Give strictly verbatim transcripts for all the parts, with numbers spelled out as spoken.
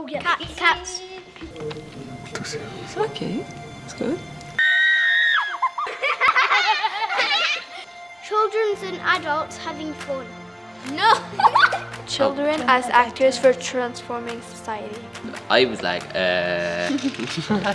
Yeah. Cats. Cats. Okay, that's good. Children's and adults having fun. No! Children as actors for transforming society. I was like, uh... uh,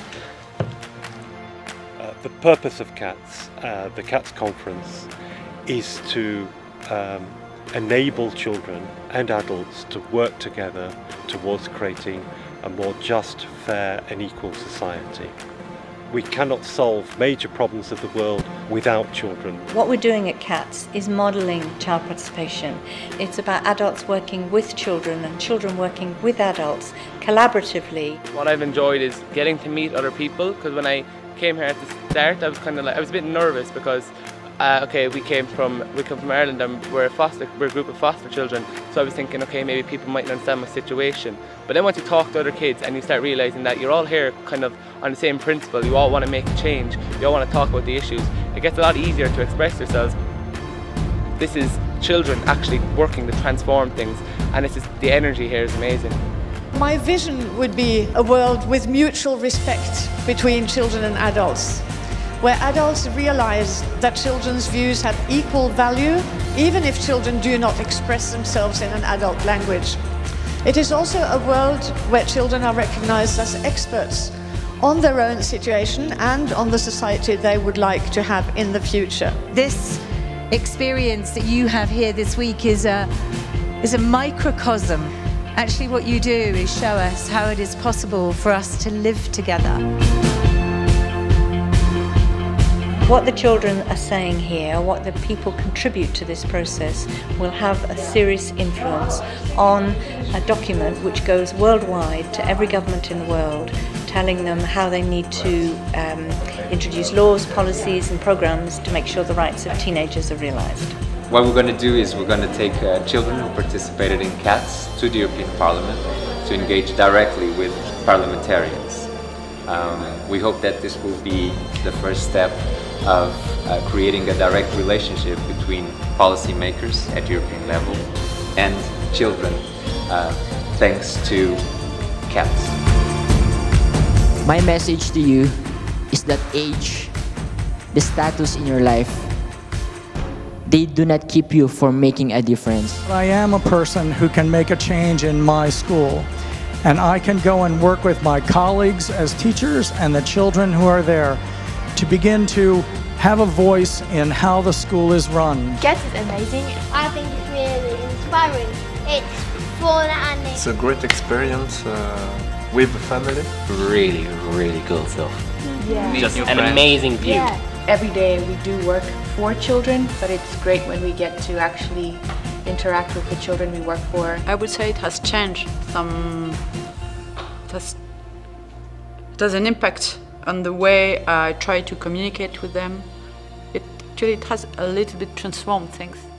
the purpose of Cats, uh, the Cats conference, is to um, enable children and adults to work together towards creating a more just, fair and equal society. We cannot solve major problems of the world without children. What we're doing at Cats is modelling child participation. It's about adults working with children and children working with adults collaboratively. What I've enjoyed is getting to meet other people, because when I came here at the start I was kind of like, I was a bit nervous because Uh, okay, we came from we come from Ireland and we're a foster we're a group of foster children. So I was thinking, okay, maybe people mightn't understand my situation. But then once you talk to other kids and you start realising that you're all here kind of on the same principle, you all want to make a change, you all want to talk about the issues, it gets a lot easier to express yourselves. This is children actually working to transform things, and it's just, the energy here is amazing. My vision would be a world with mutual respect between children and adults, where adults realise that children's views have equal value, even if children do not express themselves in an adult language. It is also a world where children are recognised as experts on their own situation and on the society they would like to have in the future. This experience that you have here this week is a, is a microcosm. Actually, what you do is show us how it is possible for us to live together. What the children are saying here, what the people contribute to this process, will have a serious influence on a document which goes worldwide to every government in the world, telling them how they need to um, introduce laws, policies and programs to make sure the rights of teenagers are realised. What we're going to do is we're going to take uh, children who participated in Cats to the European Parliament to engage directly with parliamentarians. Um, we hope that this will be the first step of uh, creating a direct relationship between policymakers at European level and children, uh, thanks to Cats. My message to you is that age, the status in your life, they do not keep you from making a difference. I am a person who can make a change in my school, and I can go and work with my colleagues as teachers and the children who are there to begin to have a voice in how the school is run. Cats is amazing. I think it's really inspiring. It's fun and it's a great experience uh, with the family. Really, really cool stuff. Yeah. Just an amazing view. Yeah. Every day we do work for children, but it's great when we get to actually interact with the children we work for. I would say it has changed some, it has, it has an impact on the way I try to communicate with them. It actually it has a little bit transformed things.